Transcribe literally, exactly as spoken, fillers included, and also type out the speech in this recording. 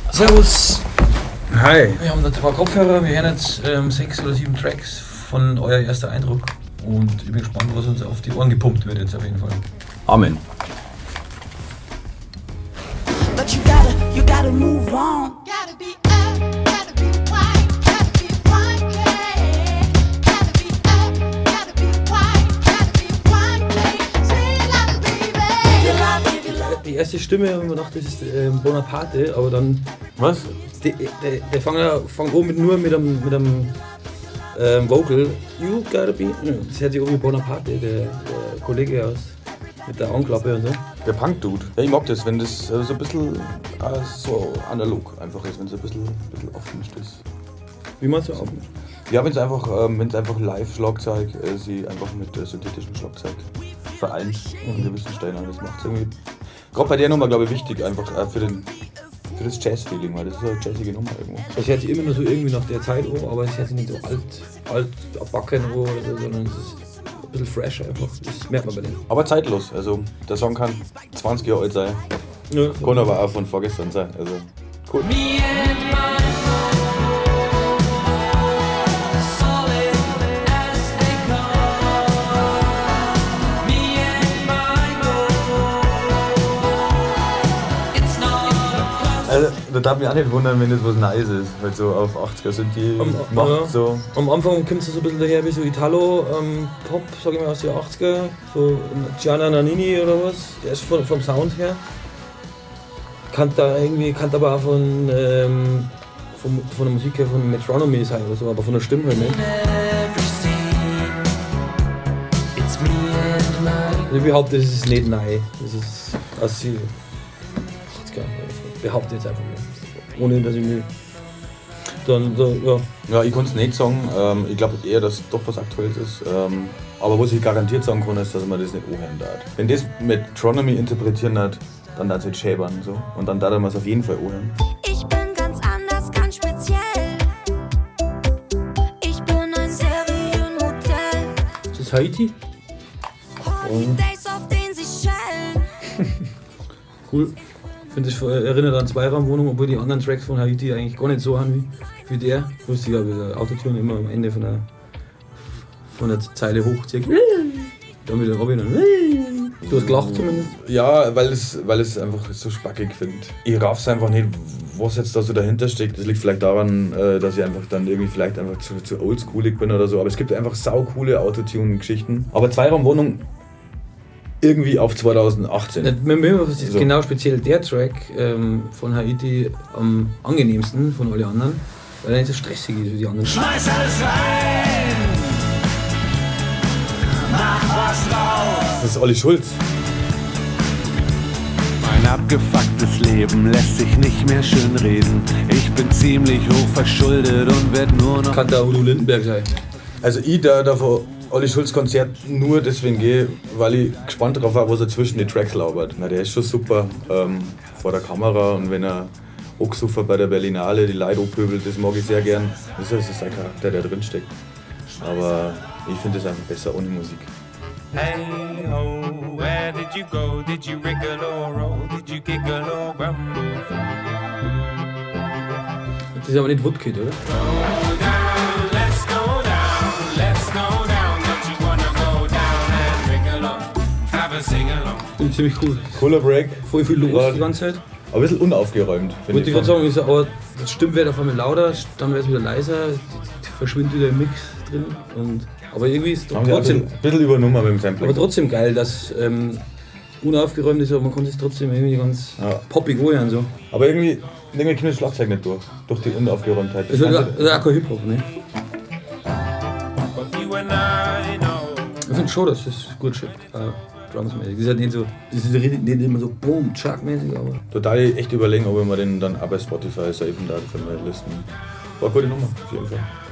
Servus. Hi. Wir haben da zwei Kopfhörer, wir hören jetzt ähm, sechs oder sieben Tracks von euer erster Eindruck und ich bin gespannt, was uns auf die Ohren gepumpt wird jetzt auf jeden Fall. Amen. But you gotta, you gotta move on. Gotta be up, gotta be white, gotta be one day. Gotta be up, gotta be white, gotta be one day. Say love, baby. Die erste Stimme haben wir gedacht, das ist ähm, Bonaparte, aber dann. Was? Der, der, der fängt ja fang oben mit, nur mit einem, mit einem ähm, Vocal. You gotta be. Das hört sich irgendwie Bonaparte, der, der Kollege aus. Mit der Augenklappe und so. Der Punk-Dude. Ja, ich mag das, wenn das äh, so ein bisschen äh, so analog einfach ist, wenn es ein bisschen, bisschen aufgemischt ist. Wie meinst du auch? Ja, wenn es einfach, ähm, wenn's einfach Live-Schlagzeug, äh, sie einfach mit äh, synthetischem Schlagzeug vereint an gewissen Stellen. Das macht es irgendwie. Gerade bei der Nummer, glaube ich, wichtig, einfach äh, für, den, für das Jazz-Feeling, weil das ist eine jazzige Nummer irgendwo. Es hört sich immer nur so irgendwie nach der Zeit an, aber es hört sich nicht so alt, alt abbacken an oder so, sondern es ist ein bisschen fresh einfach. Das merkt man bei denen. Aber zeitlos, also der Song kann zwanzig Jahre alt sein, Ja. kann aber auch von vorgestern sein, also cool. Also, das darf mich auch nicht wundern, wenn das was Nice ist, weil so auf achtziger sind die Am, macht ja. so. Am Anfang kommt es so ein bisschen daher wie so Italo, ähm, Pop, sag ich mal aus den achtziger, so Gianna Nannini oder was, der ist von, vom Sound her. Kann da irgendwie, kann aber auch von, ähm, von, von der Musik her von Metronomy sein oder so, aber von der Stimme halt nicht. Ich behaupte, das ist nicht neu, das ist aus den achtziger. Ich behaupte jetzt einfach mal, ohne dass ich mir dann so, ja. Ja, ich kann es nicht sagen. Ähm, ich glaube eher, dass es doch was Aktuelles ist. Ähm, aber was ich garantiert sagen kann, ist, dass man das nicht anhören darf. Wenn das mit Metronomy interpretieren hat, dann darf es nicht schäbern. So. Und dann darf man es auf jeden Fall anhören. Ich bin ganz anders, ganz speziell. Ich bin ein Serienmodell. Ist das Haiti? Holidays auf den Seychellen. Cool. Ich finde, das erinnert an Zweiraumwohnung, obwohl die anderen Tracks von Haiti eigentlich gar nicht so haben wie, wie der. Lustig, aber der Autotune immer am Ende von der, von der Zeile hochzieht. Dann wieder Robin und du hast gelacht zumindest. Ja, weil es, weil es einfach so spackig finde. Ich raff's einfach nicht, was jetzt da so dahinter steckt. Das liegt vielleicht daran, dass ich einfach dann irgendwie vielleicht einfach zu, zu oldschoolig bin oder so. Aber es gibt einfach saucoole Autotune-Geschichten. Aber Zweiraumwohnung irgendwie auf zweitausendachtzehn. Mir ist So. genau speziell der Track ähm, von Haiti am angenehmsten von allen anderen, weil er nicht so stressig ist wie die anderen. Schmeiß alles rein, mach was draus. Das ist Olli Schulz. Mein abgefucktes Leben lässt sich nicht mehr schön reden. Ich bin ziemlich hoch verschuldet und werd nur noch. Kann der Udo Lindenberg sein. Also ich da davor Olli Schulz Konzert nur deswegen gehe, weil ich gespannt darauf war, was er zwischen den Tracks labert. Na, der ist schon super ähm, vor der Kamera und wenn er Ochsufer bei der Berlinale die Leute pöbelt, das mag ich sehr gern. Das ist sein Charakter, der drin steckt. Aber ich finde es einfach besser ohne Musik. Hey ho, where did you go? Did you wriggle or roll? Did you giggle or grumble? Das ist aber nicht Woodkid, oder? Go down, let's go down, let's go down. Don't you wanna go down and wriggle on? Have a sing along. Bin ziemlich cool. Cooler Break, Voll viel los Ja. die ganze Zeit. aber ein bisschen unaufgeräumt, finde Wollte ich. ich gerade sagen, ist aber das Stimmt wird auf einmal lauter, dann wird es wieder leiser, verschwindet wieder im Mix drin. Und, aber irgendwie ist es Haben sie ein trotzdem, bisschen, bisschen übernommen mit dem Sampling. aber trotzdem geil, dass ähm, unaufgeräumt ist, aber man konnte es trotzdem irgendwie ganz Ja. poppig anhören. So. Aber irgendwie, irgendwie kommt das Schlagzeug nicht durch, durch die Unaufgeräumtheit. Das ist ja das ist auch kein Hip-Hop, ne? But you and I know. Ich finde schon, dass das gut schippt. Uh, Drumsmäßig. Das ist halt nicht so, das ist nicht immer so boom, chuck-mäßig, aber. Total echt überlegen, ob ich mir den dann auch bei Spotify safen darf für meine Listen. War eine gute Nummer, auf jeden Fall.